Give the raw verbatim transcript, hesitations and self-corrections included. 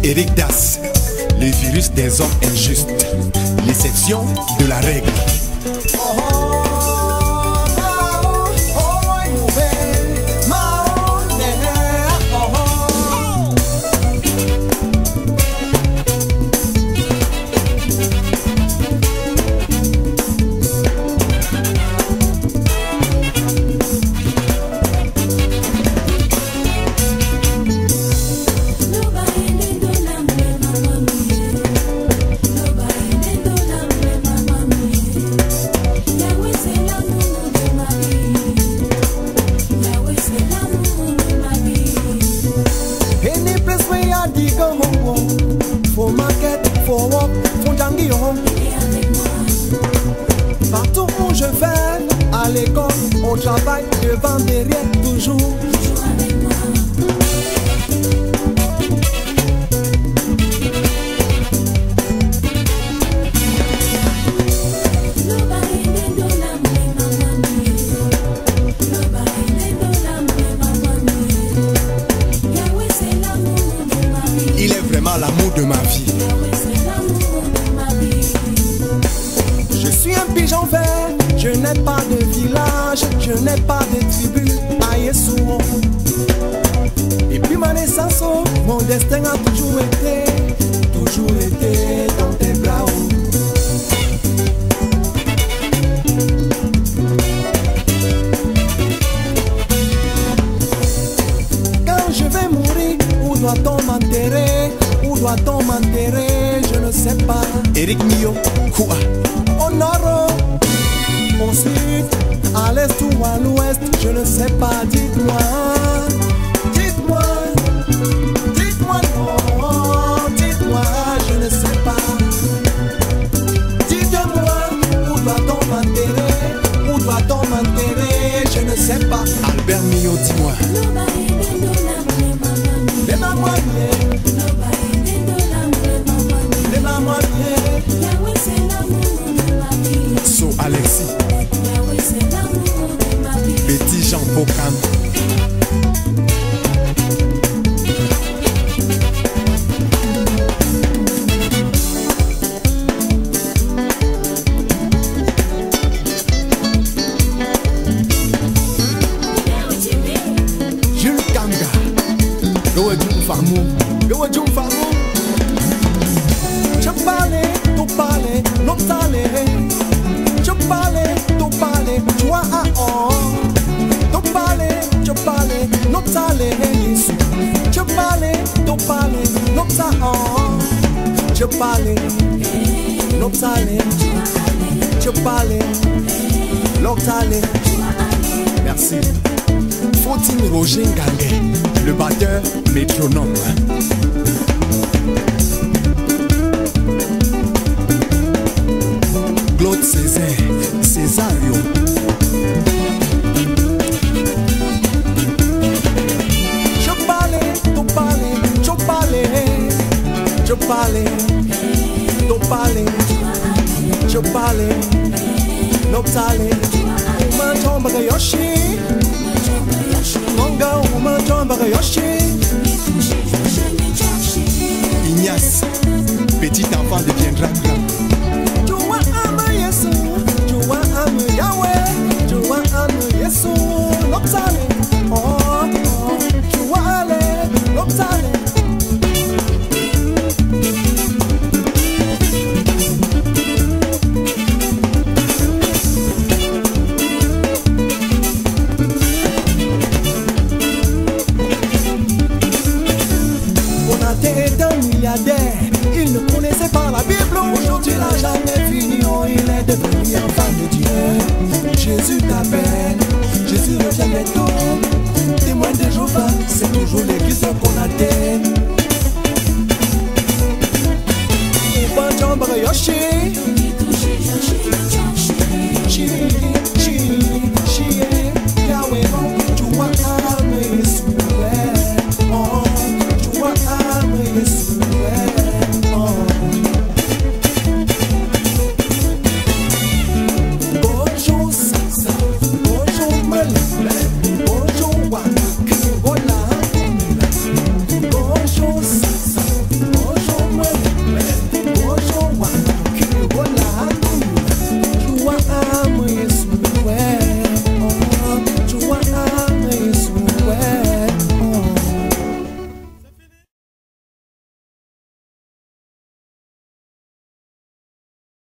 Eric Das, le virus des hommes injustes, l'exception de la règle. Partout où je vais, à l'école, au travail, devant, derrière, toujours. Toujours avec moi. Il est vraiment l'amour de ma vie. Je suis un pigeon vert, je n'ai pas de village, je n'ai pas de tribu à Yeshua. Et puis ma naissance, mon destin a toujours été, toujours été dans tes bras. Quand je vais mourir, où doit-on m'enterrer? Où doit-on m'enterrer? Je ne sais pas. Eric Mio, quoi? Au nord, au sud, à l'est ou à l'ouest, je ne sais pas, dites-moi, dites-moi, dites-moi non, dites-moi, je ne sais pas. Dites-moi, où doit-on m'enterrer? Où doit-on m'enterrer? Je ne sais pas. Albert Mio, dis-moi. Les mamans, les mamans, So Alexis, Petit Jean Bocan. Jules Kanga, Loé Djoum Farmou, Loé Djoum Farmou. je parlais, tu parlais, non t'allais. Je parlais, tu parlais, tu as un or. Tu parlais, tu parlais, non t'allais. Je parlais, tu parlais, non t'allais. Je parlais, non t'allais. Je parlais, non t'allais. Merci. Fontine Roger Ngangé, le batteur métronome. Claude Césaire, Césario. Je parlais, tu parlais, je parlais. Je parlais, tu parlais. Je parlais, non t'allais. Uma tomba yoshi. Monga uma tomba yoshi. Ignace, petit enfant deviendra grand. Jua ama Yesu, Jua ama Yahweh, Jua ama Yesu, Nopsale, oh, oh, Jua ale, Nopsale. Bonaté est un milliardaire, il ne connaissait pas la Bible. Aujourd'hui il n'a jamais fini, oh, il est devenu enfant de Dieu. Jésus t'appelle, Jésus revient bientôt.